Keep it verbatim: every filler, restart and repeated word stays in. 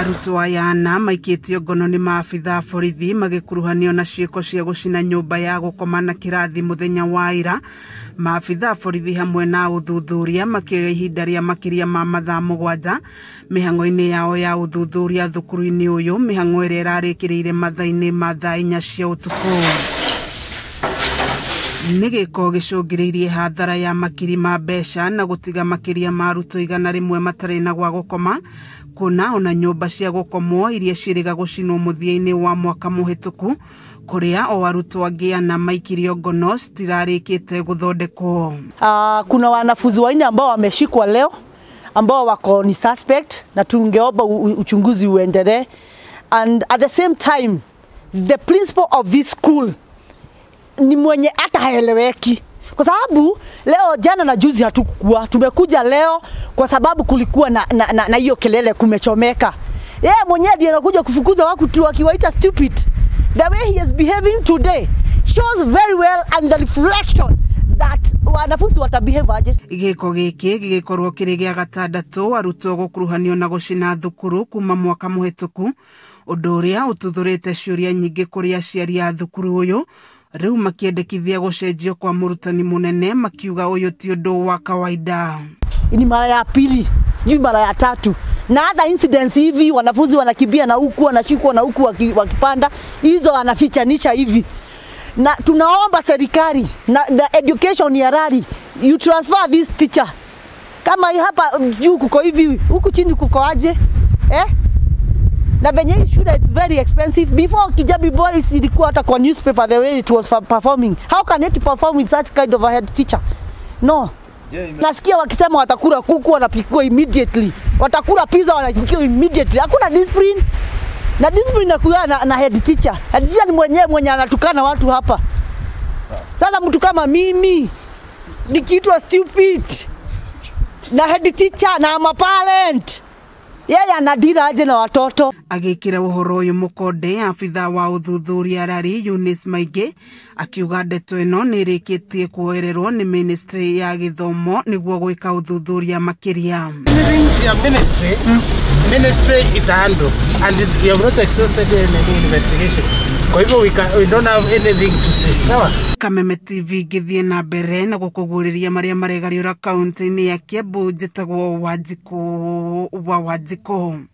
Arutwo aya nimaikitio ngono ni maabitha borithi magikuruhanio na ciiko cia gucina nyumba ya gukoma na kirathi muthenya wa ira. Maabitha borithi hamwe na ututhurite makioya ihinda ria makiria ma mathaa mugwanja mihango-ini yao ya ututhurite thukuru-ini uyu, mihango iria irarikiriire mathaa-ini ma thaa inya cia utuku. Ni Giko gicungiriirie hathara ya makiri ma mbeca na gutiga makiria ma Arutwo igana rimwe matari na gwa gukoma, kuna ona nyumba cia gukomwo iria ciriga gucinwo muthia-ini wa mwaka muhituku, kuria o Arutwo angi ana maikirio ngono citirarikite guthondekwo. Uh, kuna wanafunzi wanne ambao wameshikwa leo ambao wako ni suspect na tungeomba uchunguzi uendelee, and at the same time the principal of this school ni mwenye hata haeleweki, kwa sababu leo jana na juzi hatukukua, tumekuja leo kwa sababu kulikuwa na na, na, na hiyo kelele kumechomeka. Yeye mwenyewe ndiye anakuja kufukuza watu tu akiwaita stupid. The way he is behaving today shows very well and the reflection that wanafunzi watabehave aje. Giko giki gigikorwo kiri gia Gatandatu Arutwo gukurihanio na gucina thukuru kuuma mwaka muhituku, undu úria ututhurite ciuria nyingi kuri aciari a thukuru uyu. Riu makiendekithia gucenjio kwa murutani munene, makiuga uyu ti undu wa kawaida. Ni mara ya pili, sijui mara ya tatu. Na other incidents hivi wanafunzi wanakimbia na huku wanashikwa na huku wakipanda, hizo wanafichanisha hivi. Na tunaomba serikali na the education ya rari, you transfer this teacher. Kama hapa juu kuko hivi, huku chini kuko aje? Eh? Na venye shule it's very expensive. Before Kijabe boys ilikuwa hata kwa newspaper the way it was performing. How can it perform with such kind of a head teacher? No. Yeah, nasikia wakisema watakula kuku wanapikwa immediately. Watakula pizza wanapikwa immediately. Hakuna discipline. Na discipline inakuwa na, na head teacher. Head teacher ni mwenyewe mwenye anatukana watu hapa. Sasa mtu kama mimi nikiitwa stupid na head teacher na ama parent, yeye anadira aje na watoto. Agikira uhoro uyu mukonde, abitha wa ututhurite arari Eunice Maingi akiuga ndeto ino nirikitie kuoererwo ni ministry ya githomo niguo gwika ututhurite makiria. Anything ya ministry mm. ministry itando and it, we have not exhausted any investigation. Kwa hivyo we, can, we don't have anything to say. Sawa? Kameme T V githie na mbere na gukuguriria maria maregariura kaunti-ini ya Kiambu, njitagwo Wanjiku wa Wanjiku.